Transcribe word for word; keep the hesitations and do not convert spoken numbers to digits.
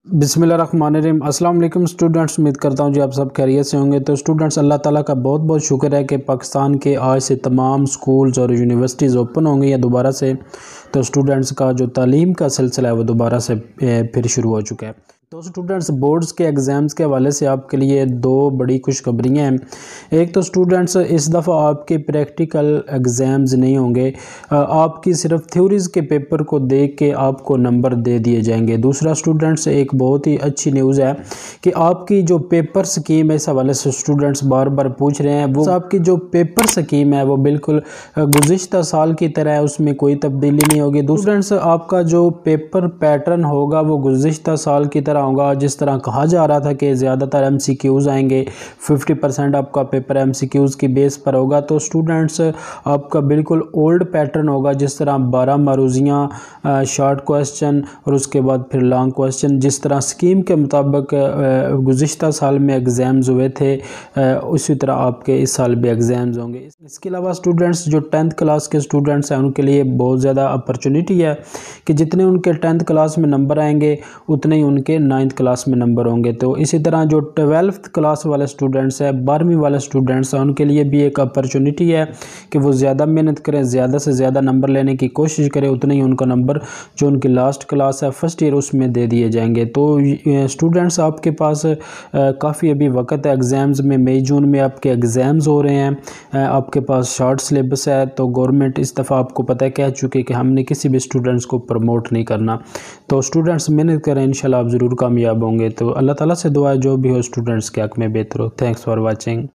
बिस्मिल्लाहिर्रहमानिर्रहीम। अस्सलाम वालेकुम स्टूडेंट्स, उम्मीद करता हूँ जी आप सब खैरियत से होंगे। तो स्टूडेंट्स, अल्लाह ताला का बहुत बहुत शुक्र है कि पाकिस्तान के आज से तमाम स्कूल्स और यूनिवर्सिटीज़ ओपन होंगी या दोबारा से। तो स्टूडेंट्स का जो तालीम का सिलसिला है वो दोबारा से फिर शुरू हो चुका है। तो स्टूडेंट्स, बोर्ड्स के एग्ज़ाम्स के हवाले से आपके लिए दो बड़ी खुशखबरियाँ हैं। एक तो स्टूडेंट्स, इस दफ़ा आपके प्रैक्टिकल एग्ज़ाम्स नहीं होंगे, आपकी सिर्फ थ्योरीज़ के पेपर को देख के आपको नंबर दे दिए जाएंगे। दूसरा स्टूडेंट्स, एक बहुत ही अच्छी न्यूज़ है कि आपकी जो पेपर स्कीम है, इस हवाले से स्टूडेंट्स बार बार पूछ रहे हैं, वो आपकी जो पेपर स्कीम है वो बिल्कुल गुज़िश्ता साल की तरह है, उसमें कोई तब्दीली नहीं होगी। स्टूडेंट्स, आपका जो पेपर पैटर्न होगा वो गुज़िश्ता साल की तरह होगा। जिस तरह कहा जा रहा था कि ज़्यादातर एमसीक्यूज़ आएंगे, फिफ्टी परसेंट आपका पेपर एमसीक्यूज़ की बेस पर होगा। तो स्टूडेंट्स, आपका बिल्कुल ओल्ड पैटर्न होगा, जिस तरह बारह मारूजियाँ, शॉर्ट क्वेश्चन और उसके बाद फिर लॉन्ग क्वेश्चन, जिस तरह स्कीम के मुताबिक गुज़िश्ता साल में एग्ज़ाम्स हुए थे उसी तरह आपके इस साल भी एग्ज़ाम्स होंगे। इसके अलावा स्टूडेंट्स, जो टेंथ क्लास के स्टूडेंट्स हैं उनके लिए बहुत ज़्यादा अपॉर्चुनिटी है कि जितने उनके टेंथ क्लास में नंबर आएंगे उतने ही उनके नाइन्थ क्लास में नंबर होंगे। तो इसी तरह जो ट्वेल्थ क्लास वाले स्टूडेंट्स हैं, बारहवीं वाले स्टूडेंट्स हैं, उनके लिए भी एक अपॉर्चुनिटी है कि वो ज़्यादा मेहनत करें, ज़्यादा से ज़्यादा नंबर लेने की कोशिश करें, उतने ही उनका नंबर जो उनकी लास्ट क्लास है फर्स्ट ईयर उसमें दे दिए जाएंगे। तो स्टूडेंट्स, आपके पास काफ़ी अभी वक्त है एग्ज़ाम्स में। मई जून में आपके एग्ज़ाम्स हो रहे हैं, आपके पास शॉर्ट सिलेबस है। तो गवर्नमेंट इस दफ़ा आपको पता है कह चुकी है कि हमने किसी भी स्टूडेंट्स को प्रमोट नहीं करना। तो स्टूडेंट्स मेहनत करें, इंशाल्लाह आप ज़रूर कामयाब होंगे। तो अल्लाह ताला से दुआ है जो भी हो स्टूडेंट्स के हक़ में बेहतर हो। Thanks for watching.